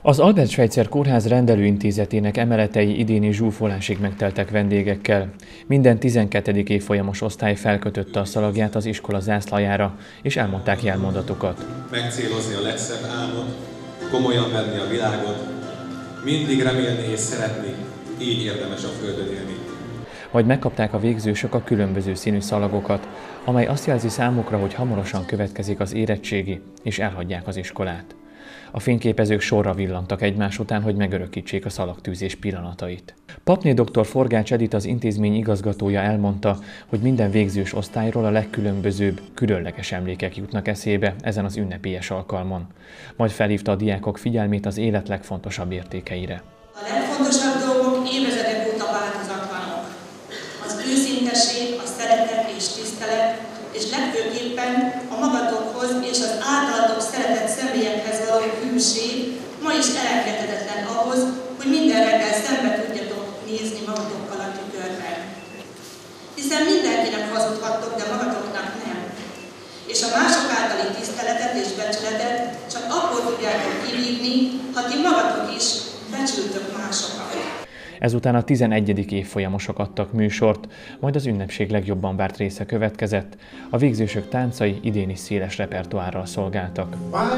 Az Albert Schweitzer Kórház rendelőintézetének emeletei idéni zsúfolásig megteltek vendégekkel. Minden 12. évfolyamos osztály felkötötte a szalagját az iskola zászlajára, és elmondták jelmondatokat. Megcélozni a legszebb álmot, komolyan venni a világot, mindig remélni és szeretni, így érdemes a földön élni. Majd megkapták a végzősök a különböző színű szalagokat, amely azt jelzi számukra, hogy hamarosan következik az érettségi, és elhagyják az iskolát. A fényképezők sorra villantak egymás után, hogy megörökítsék a szalagtűzés pillanatait. Papné dr. Forgács Edith, az intézmény igazgatója elmondta, hogy minden végzős osztályról a legkülönbözőbb, különleges emlékek jutnak eszébe ezen az ünnepélyes alkalmon. Majd felhívta a diákok figyelmét az élet legfontosabb értékeire. A legfontosabb dolgok évezredek óta változatlanok. Az őszintesség, a szeretet és tisztelet, és legfőképpen a magatokhoz és az általatok szeretett személyekhez való hűség ma is elengedhetetlen ahhoz, hogy minden reggel szembe tudjatok nézni magatokkal a tükörben. Hiszen mindenkinek hazudhattok, de magatoknak nem. És a mások általi tiszteletet és becsületet csak akkor tudjátok kivívni, ha ti magatok is becsültök másokat. Ezután a 11. évfolyamosok adtak műsort, majd az ünnepség legjobban várt része következett. A végzősök táncai idén is széles repertoárral szolgáltak.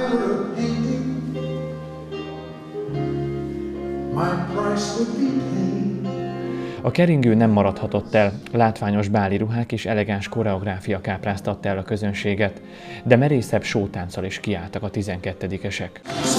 A keringő nem maradhatott el, látványos báli ruhák és elegáns koreográfia kápráztatta el a közönséget, de merészebb sótánccal is kiálltak a 12-esek.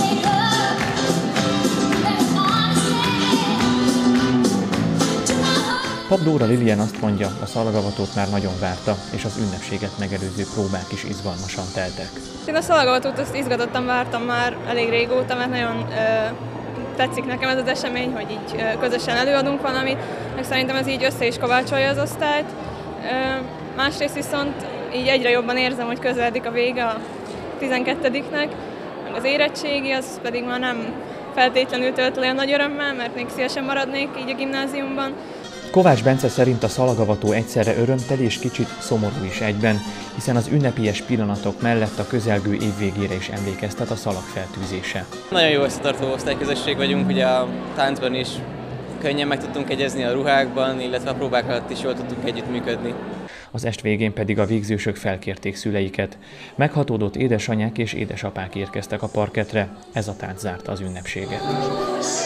Pap Dóra Lilian azt mondja, a szalagavatót már nagyon várta, és az ünnepséget megelőző próbák is izgalmasan teltek. Én a szalagavatót azt izgatottan vártam már elég régóta, mert nagyon tetszik nekem ez az esemény, hogy így közösen előadunk valamit, meg szerintem ez így össze is kovácsolja az osztályt. Másrészt viszont így egyre jobban érzem, hogy közeledik a vége a 12-nek, meg az érettségi, az pedig már nem feltétlenül tölt olyan nagy örömmel, mert még szívesen maradnék így a gimnáziumban. Kovács Bence szerint a szalagavató egyszerre örömteli és kicsit szomorú is egyben, hiszen az ünnepélyes pillanatok mellett a közelgő év végére is emlékeztet a szalag feltűzése. Nagyon jó összetartó osztályközösség vagyunk, ugye a táncban is könnyen meg tudtunk egyezni a ruhákban, illetve a próbák alatt is jól tudtunk együttműködni. Az est végén pedig a végzősök felkérték szüleiket. Meghatódott édesanyák és édesapák érkeztek a parketre, ez a tánc zárta az ünnepséget.